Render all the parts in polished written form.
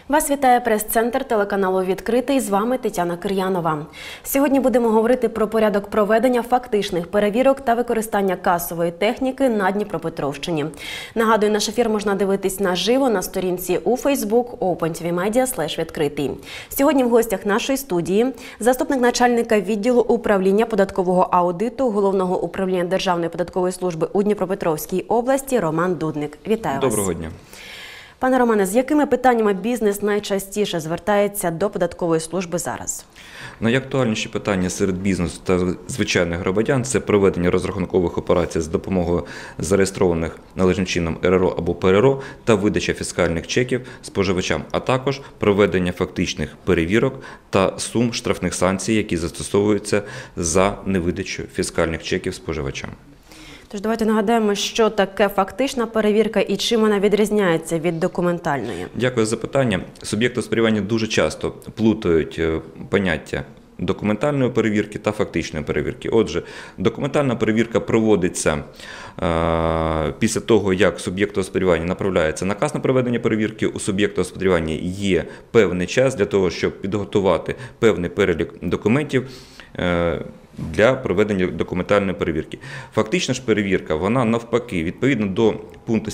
Вас вітає прес-центр телеканалу «Відкритий». З вами Тетяна Кир'янова. Сьогодні будемо говорити про порядок проведення фактичних перевірок та використання касової техніки на Дніпропетровщині. Нагадую, наш ефір можна дивитись наживо на сторінці у Facebook opentvmedia/відкритий. Сьогодні в гостях нашої студії заступник начальника відділу управління податкового аудиту Головного управління Державної податкової служби у Дніпропетровській області Роман Дудник. Вітаю вас. Доброго дня. Пане Романе, з якими питаннями бізнес найчастіше звертається до податкової служби зараз? Найактуальніші питання серед бізнесу та звичайних громадян – це проведення розрахункових операцій з допомогою зареєстрованих належним чином РРО або ПРРО та видача фіскальних чеків споживачам, а також проведення фактичних перевірок та сум штрафних санкцій, які застосовуються за невидачу фіскальних чеків споживачам. Тож давайте нагадаємо, що таке фактична перевірка і чим вона відрізняється від документальної. Дякую за питання. Суб'єкти господарювання дуже часто плутають поняття документальної перевірки та фактичної перевірки. Отже, документальна перевірка проводиться після того, як суб'єкту господарювання направляється наказ на проведення перевірки. У суб'єкта господарювання є певний час для того, щоб підготувати певний перелік документів для проведення документальної перевірки. Фактична ж перевірка, вона навпаки, відповідно до пункту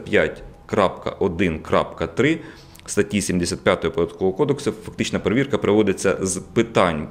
75.1.3 статті 75 Податкового кодексу, фактична перевірка проводиться з питань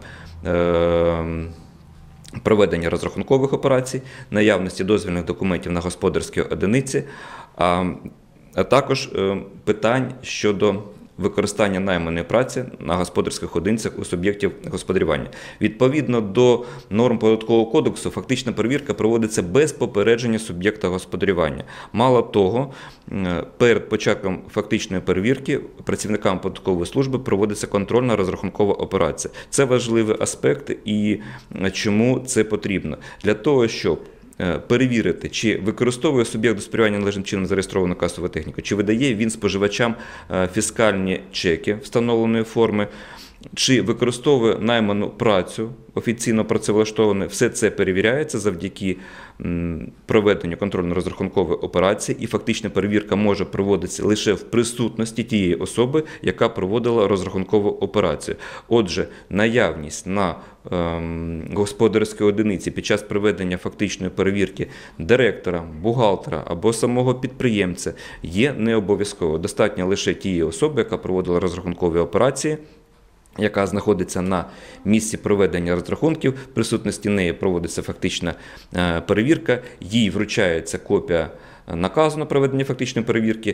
проведення розрахункових операцій, наявності дозвільних документів на господарські одиниці, а також питань щодо використання найманої праці на господарських одиницях у суб'єктів господарювання. Відповідно до норм Податкового кодексу, фактична перевірка проводиться без попередження суб'єкта господарювання. Мало того, перед початком фактичної перевірки працівникам податкової служби проводиться контрольна розрахункова операція. Це важливий аспект і чому це потрібно? Для того, щоб перевірити, чи використовує суб'єкт господарювання належним чином зареєстровану касову техніку, чи видає він споживачам фіскальні чеки встановленої форми, чи використовує найману працю, офіційно працевлаштовану. Все це перевіряється завдяки проведенню контрольно-розрахункової операції, і фактична перевірка може проводитися лише в присутності тієї особи, яка проводила розрахункову операцію. Отже, наявність на господарській одиниці під час проведення фактичної перевірки директора, бухгалтера або самого підприємця є не обов'язково. Достатньо лише тієї особи, яка проводила розрахункові операції, яка знаходиться на місці проведення розрахунків, в присутності неї проводиться фактична перевірка, їй вручається копія наказу на проведення фактичної перевірки,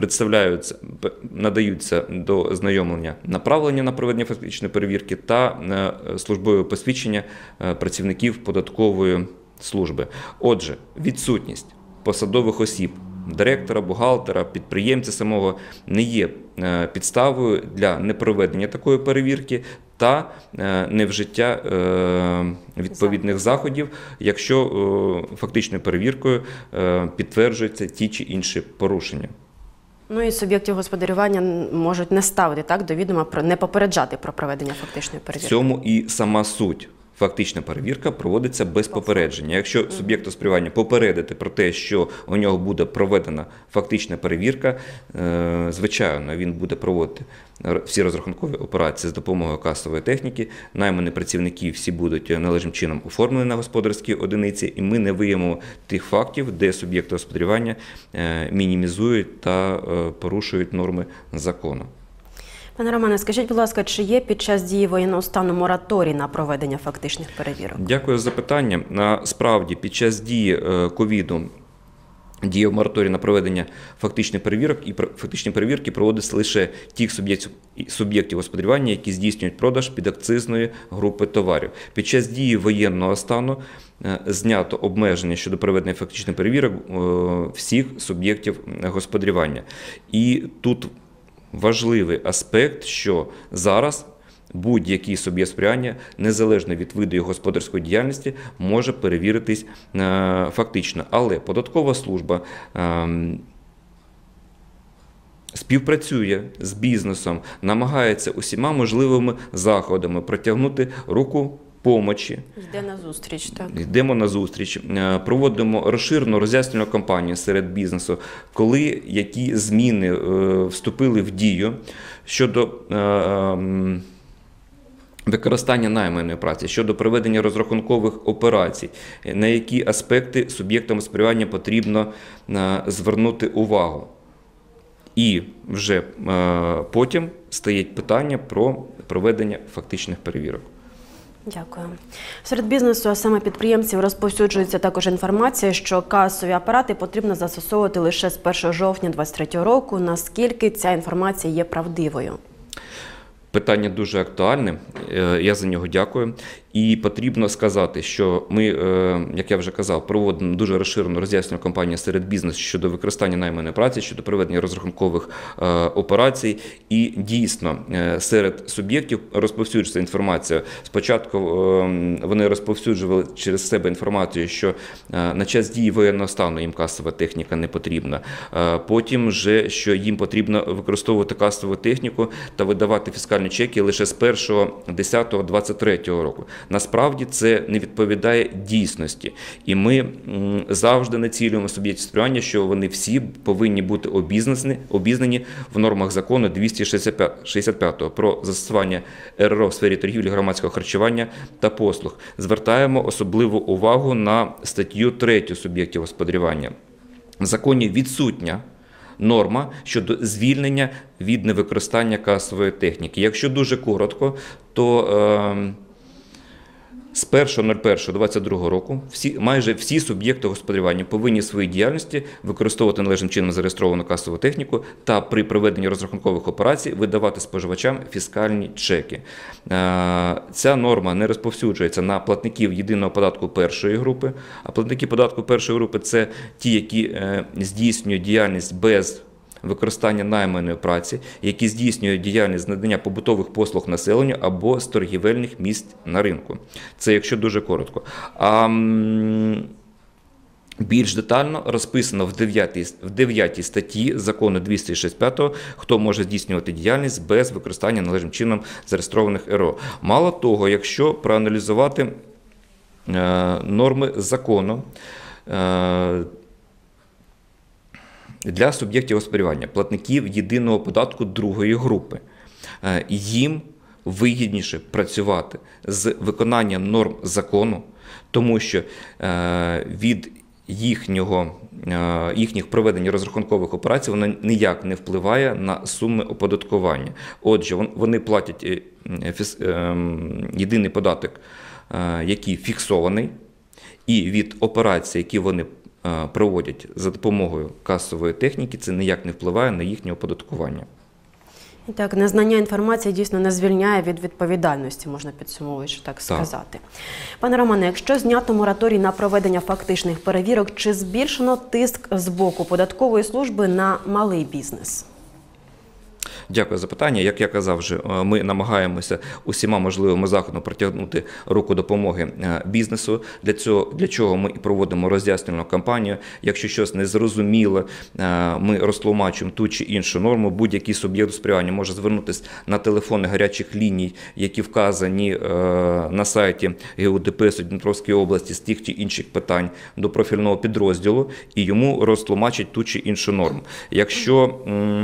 надаються до ознайомлення направлення на проведення фактичної перевірки та службове посвідчення працівників податкової служби. Отже, відсутність посадових осіб, директора, бухгалтера, підприємця самого не є підставою для непроведення такої перевірки та невжиття відповідних заходів, якщо фактичною перевіркою підтверджуються ті чи інші порушення. Ну і суб'єктів господарювання можуть не ставити до відома, не попереджати про проведення фактичної перевірки. В цьому і сама суть. Фактична перевірка проводиться без попередження. Якщо суб'єкт господарювання попередити про те, що у нього буде проведена фактична перевірка, звичайно, він буде проводити всі розрахункові операції з допомогою касової техніки, наймані працівники всі будуть належним чином оформлені на господарські одиниці, і ми не виявимо тих фактів, де суб'єкти господарювання мінімізують та порушують норми закону. Пане Романе, скажіть, будь ласка, чи є під час дії воєнного стану мораторій на проведення фактичних перевірок? Дякую за питання. Насправді, під час дії ковіду діяв мораторій на проведення фактичних перевірок, і фактичні перевірки проводяться лише тих суб'єктів господарювання, які здійснюють продаж підакцизної групи товарів. Під час дії воєнного стану знято обмеження щодо проведення фактичних перевірок всіх суб'єктів господарювання. І тут важливий аспект, що зараз будь-який суб'єкт господарювання, незалежно від виду його господарської діяльності, може перевіритись фактично. Але податкова служба співпрацює з бізнесом, намагається усіма можливими заходами протягнути руку помочі. Йде на зустріч, так. Йдемо на зустріч, проводимо розширену роз'яснювальну кампанію серед бізнесу, коли які зміни вступили в дію щодо використання найманої праці, щодо проведення розрахункових операцій, на які аспекти суб'єктам господарювання потрібно звернути увагу. І вже потім стоїть питання про проведення фактичних перевірок. Дякую. Серед бізнесу, а саме підприємців, розповсюджується також інформація, що касові апарати потрібно застосовувати лише з 1 жовтня 2023 року. Наскільки ця інформація є правдивою? Питання дуже актуальне, я за нього дякую. І потрібно сказати, що ми, як я вже казав, проводимо дуже розширену роз'яснювальну кампанію серед бізнесу щодо використання найманої праці, щодо проведення розрахункових операцій. І дійсно серед суб'єктів розповсюджується інформація. Спочатку вони розповсюджували через себе інформацію, що на час дії воєнного стану їм касова техніка не потрібна. Потім вже, що їм потрібно використовувати касову техніку та видавати фіскальні чеки лише з 1.10.23 року. Насправді це не відповідає дійсності. І ми завжди націлюємо суб'єктів спрямування, що вони всі повинні бути обізнані в нормах закону 265 про застосування РРО в сфері торгівлі, громадського харчування та послуг. Звертаємо особливу увагу на статтю 3 суб'єктів господарювання. В законі відсутня норма щодо звільнення від невикористання касової техніки. Якщо дуже коротко, то з 1.01.2022 року майже всі суб'єкти господарювання повинні в своїй діяльності використовувати належним чином зареєстровану касову техніку та при проведенні розрахункових операцій видавати споживачам фіскальні чеки. Ця норма не розповсюджується на платників єдиного податку першої групи, а платники податку першої групи – це ті, які здійснюють діяльність без використання найманої праці, які здійснюють діяльність з надання побутових послуг населенню або з торгівельних місць на ринку. Це якщо дуже коротко. А більш детально розписано в 9 статті закону 265, хто може здійснювати діяльність без використання належним чином зареєстрованих РО. Мало того, якщо проаналізувати норми закону, для суб'єктів господарювання, платників єдиного податку другої групи, їм вигідніше працювати з виконанням норм закону, тому що від їхніх проведення розрахункових операцій воно ніяк не впливає на суми оподаткування. Отже, вони платять єдиний податок, який фіксований, і від операцій, які вони проводять за допомогою касової техніки, це ніяк не впливає на їхнє оподаткування. І так, незнання інформації дійсно не звільняє від відповідальності, можна підсумовуючи так сказати. Пане Романе, якщо знято мораторій на проведення фактичних перевірок, чи збільшено тиск з боку податкової служби на малий бізнес? Дякую за питання. Як я казав вже, ми намагаємося усіма можливими заходами протягнути руку допомоги бізнесу. Для чого ми і проводимо роз'яснювальну кампанію. Якщо щось незрозуміло, ми розтлумачуємо ту чи іншу норму. Будь-який суб'єкт господарювання може звернутися на телефони гарячих ліній, які вказані на сайті ГУДП Дніпровської області з тих чи інших питань до профільного підрозділу, і йому розтлумачать ту чи іншу норму. Якщо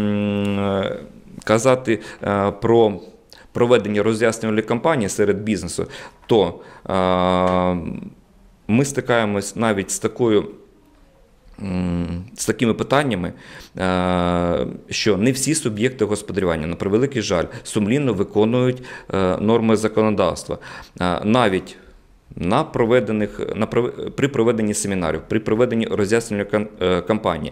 казати про проведення роз'яснювальної кампанії серед бізнесу, то ми стикаємось навіть з такими питаннями, що не всі суб'єкти господарювання, на превеликий жаль, сумлінно виконують норми законодавства. Навіть при проведенні семінарів, при проведенні роз'яснювальної кампанії,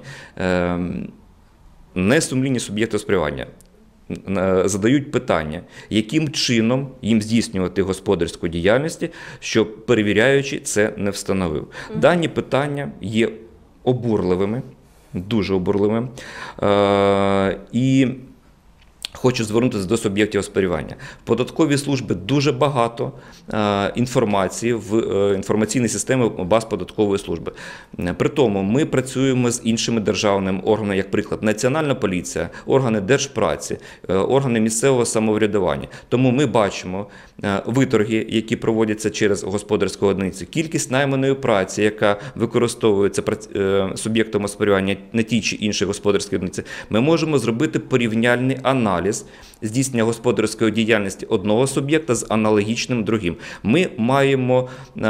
несумлінні суб'єкти господарювання задають питання, яким чином їм здійснювати господарську діяльність, щоб перевіряючий це не встановив. Дані питання є обурливими, дуже обурливими. І Хочу звернутися до суб'єктів господарювання. В податковій службі дуже багато інформації в інформаційній системі баз податкової служби. При тому ми працюємо з іншими державними органами, як приклад, Національна поліція, органи держпраці, органи місцевого самоврядування. Тому ми бачимо виторги, які проводяться через господарську одиницю, кількість найманої праці, яка використовується суб'єктом господарювання на тій чи іншій господарській одиниці. Ми можемо зробити порівняльний аналіз здійснення господарської діяльності одного суб'єкта з аналогічним другим. Ми маємо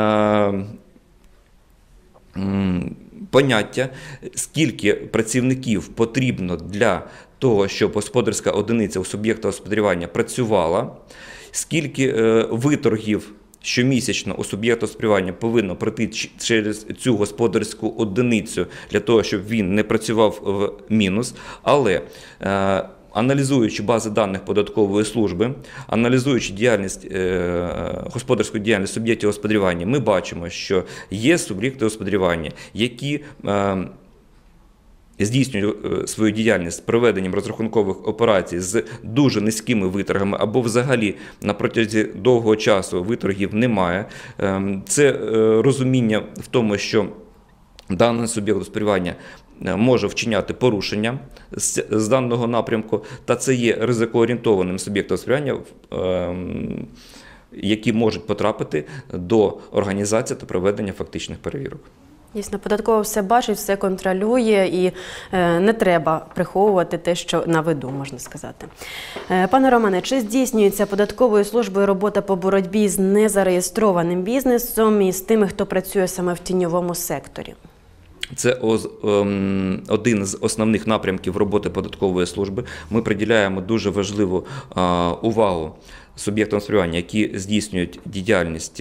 поняття, скільки працівників потрібно для того, щоб господарська одиниця у суб'єкта господарювання працювала, скільки виторгів щомісячно у суб'єкта господарювання повинно пройти через цю господарську одиницю для того, щоб він не працював в мінус, але аналізуючи бази даних податкової служби, аналізуючи господарську діяльність суб'єктів господарювання, ми бачимо, що є суб'єкти господарювання, які здійснюють свою діяльність з проведенням розрахункових операцій з дуже низькими виторгами або взагалі на протязі довгого часу виторгів немає. Це розуміння в тому, що даний суб'єкт господарювання може вчиняти порушення з даного напрямку, та це є ризикоорієнтованим суб'єктом господарювання, які можуть потрапити до організації та проведення фактичних перевірок. Дійсно, податкова все бачить, все контролює і не треба приховувати те, що на виду, можна сказати. Пане Романе, чи здійснюється податковою службою робота по боротьбі з незареєстрованим бізнесом і з тими, хто працює саме в тіньовому секторі? Це один з основних напрямків роботи податкової служби. Ми приділяємо дуже важливу увагу суб'єктам господарювання, які здійснюють діяльність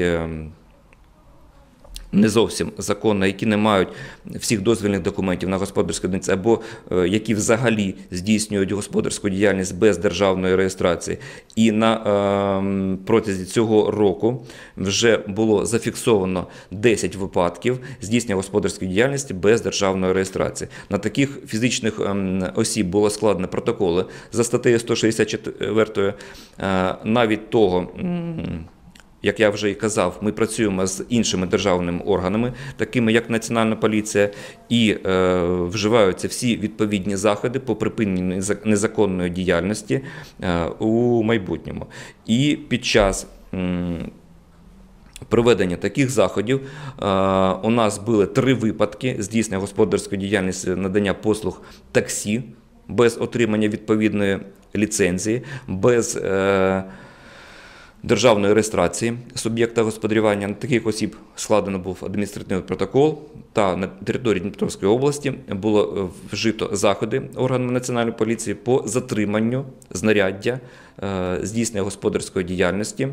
не зовсім законно, які не мають всіх дозвільних документів на господарську одиницю, або які взагалі здійснюють господарську діяльність без державної реєстрації. І на протязі цього року вже було зафіксовано 10 випадків здійснення господарської діяльності без державної реєстрації. На таких фізичних осіб було складено протоколи за статтею 164, навіть того, як я вже і казав, ми працюємо з іншими державними органами, такими як Національна поліція, і вживаються всі відповідні заходи по припиненню незаконної діяльності у майбутньому. І під час проведення таких заходів у нас були 3 випадки здійснення господарської діяльності, надання послуг таксі без отримання відповідної ліцензії, без державної реєстрації суб'єкта господарювання. На таких осіб складено був адміністративний протокол, та на території Дніпровської області було вжито заходи органами Національної поліції по затриманню знаряддя здійснення господарської діяльності,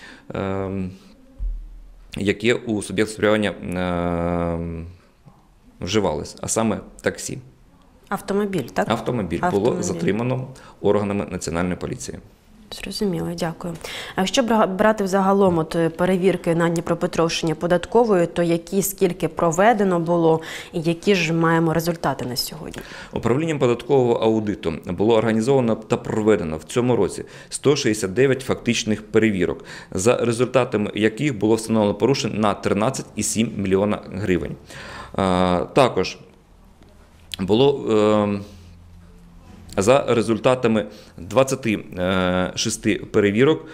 яке у суб'єкта господарювання вживалось, а саме таксі. Автомобіль, так? Автомобіль було затримано органами Національної поліції. Зрозуміло, дякую. А якщо брати взагалом перевірки на Дніпропетровщині податкової, то скільки проведено було і які ж маємо результати на сьогодні? Управлінням податкового аудиту було організовано та проведено в цьому році 169 фактичних перевірок, за результатами яких було встановлено порушень на 13,7 мільйона гривень. Також було за результатами 26 перевірок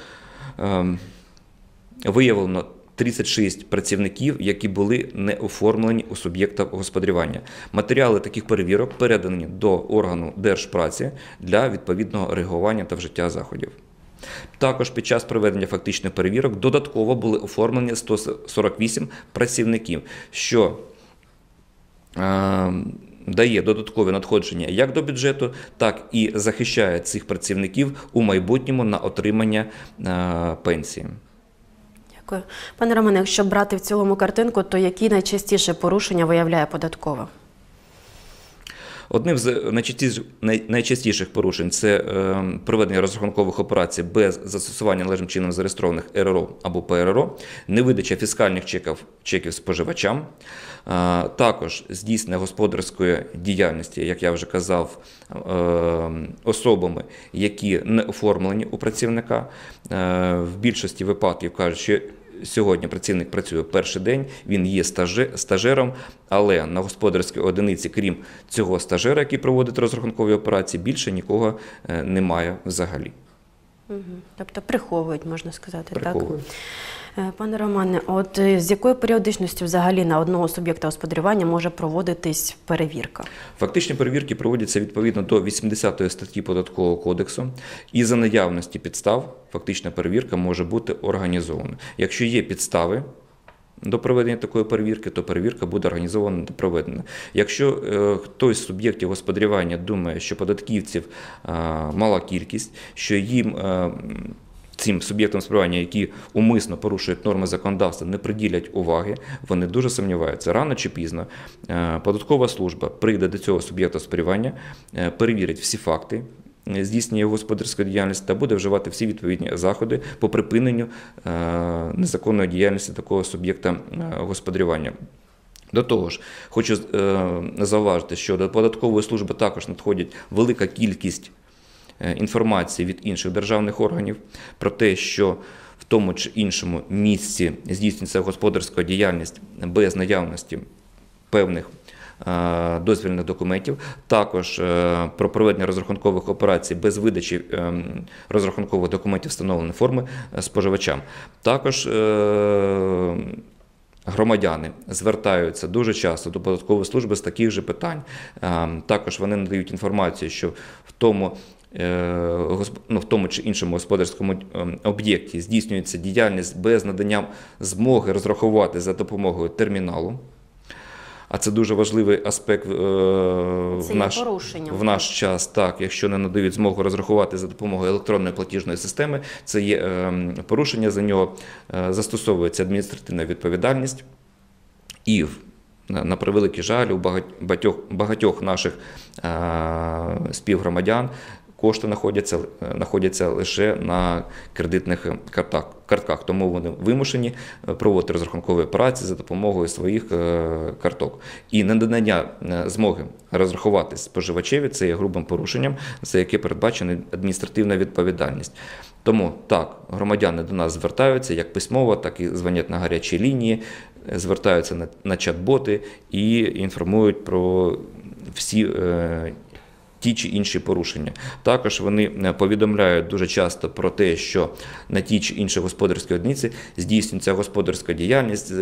виявлено 36 працівників, які були не оформлені у суб'єкта господарювання. Матеріали таких перевірок передані до органу держпраці для відповідного реагування та вжиття заходів. Також під час проведення фактичних перевірок додатково були оформлені 148 працівників, що дає додаткові надходження як до бюджету, так і захищає цих працівників у майбутньому на отримання пенсії. Дякую. Пане Романе, якщо брати в цілому картинку, то які найчастіше порушення виявляє податкова? Одним з найчастіших порушень це проведення розрахункових операцій без застосування належним чином зареєстрованих РРО або ПРРО, невидача фіскальних чеків споживачам, також здійснення господарської діяльності, як я вже казав, особами, які не оформлені у працівника. В більшості випадків кажуть, що сьогодні працівник працює перший день, він є стажером, але на господарській одиниці, крім цього стажера, який проводить розрахункові операції, більше нікого немає взагалі. Тобто приховують, можна сказати, Приховують. так? Пане Романе, от з якою періодичністю взагалі на одного суб'єкта господарювання може проводитись перевірка? Фактичні перевірки проводяться відповідно до 80 статті Податкового кодексу, і за наявності підстав фактична перевірка може бути організована. Якщо є підстави до проведення такої перевірки, то перевірка буде організована та проведена. Якщо хтось з суб'єктів господарювання думає, що податківців мала кількість, що їм цим суб'єктам споживання, які умисно порушують норми законодавства, не приділять уваги, вони дуже сумніваються. Рано чи пізно податкова служба прийде до цього суб'єкта споживання, перевірить всі факти здійснення господарської діяльності та буде вживати всі відповідні заходи по припиненню незаконної діяльності такого суб'єкта господарювання. До того ж, хочу зауважити, що до податкової служби також надходить велика кількість інформації від інших державних органів про те, що в тому чи іншому місці здійснюється господарська діяльність без наявності певних дозвільних документів, також про проведення розрахункових операцій без видачі розрахункових документів встановленої форми споживачам. Також громадяни звертаються дуже часто до податкової служби з таких же питань. Також вони надають інформацію, що в тому чи іншому господарському об'єкті здійснюється діяльність без надання змоги розрахувати за допомогою терміналу. А це дуже важливий аспект в наш час. Так, якщо не надають змогу розрахувати за допомогою електронної платіжної системи, це є порушення, за нього застосовується адміністративна відповідальність. І на превеликий жаль, у багатьох наших співгромадян кошти знаходяться лише на кредитних картках, тому вони вимушені проводити розрахункові операції за допомогою своїх карток. І ненадання змоги розрахувати споживачеві – це є грубим порушенням, за яке передбачена адміністративна відповідальність. Тому так, громадяни до нас звертаються як письмово, так і дзвонять на гарячі лінії, звертаються на чат-боти і інформують про всі ті чи інші порушення. Також вони повідомляють дуже часто про те, що на ті чи інші господарські одиниці здійснюється господарська діяльність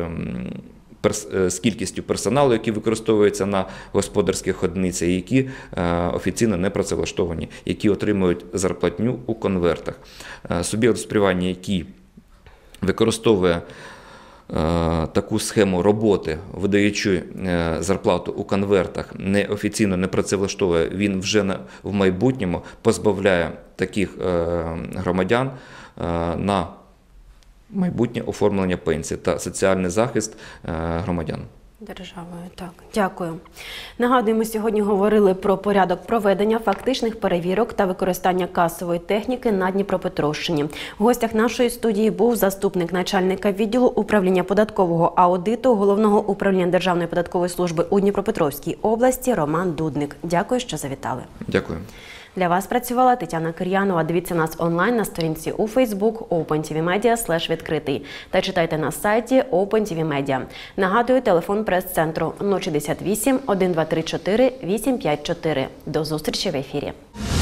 з кількістю персоналу, який використовується на господарських одиницях, які офіційно не працевлаштовані, які отримують зарплатню у конвертах. Суб'єкт господарювання, який використовує таку схему роботи, видаючи зарплату у конвертах, неофіційно не працевлаштовує, він вже в майбутньому позбавляє таких громадян на майбутнє оформлення пенсії та соціальний захист громадян. Державою, так. Дякую. Нагадую, ми сьогодні говорили про порядок проведення фактичних перевірок та використання касової техніки на Дніпропетровщині. В гостях нашої студії був заступник начальника відділу управління податкового аудиту Головного управління Державної податкової служби у Дніпропетровській області Роман Дудник. Дякую, що завітали. Дякую. Для вас працювала Тетяна Кир'янова. Дивіться нас онлайн на сторінці у Facebook opentvmedia/відкритий та читайте на сайті OpenTV Media. Нагадую, телефон прес-центру 068 1234 854. До зустрічі в ефірі.